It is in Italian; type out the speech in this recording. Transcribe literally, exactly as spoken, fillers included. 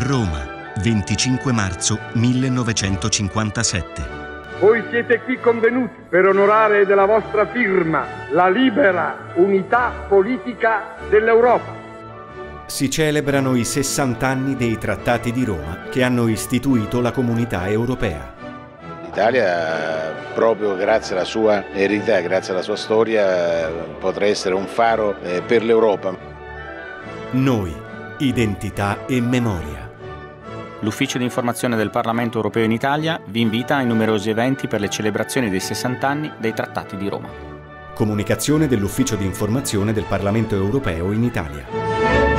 Roma, venticinque marzo millenovecentocinquantasette. Voi siete qui convenuti per onorare della vostra firma la libera unità politica dell'Europa. Si celebrano i sessanta anni dei Trattati di Roma che hanno istituito la Comunità Europea. L'Italia, proprio grazie alla sua eredità, grazie alla sua storia, potrà essere un faro per l'Europa. Noi, identità e memoria. L'Ufficio di informazione del Parlamento Europeo in Italia vi invita ai numerosi eventi per le celebrazioni dei sessanta anni dei Trattati di Roma. Comunicazione dell'Ufficio di informazione del Parlamento Europeo in Italia.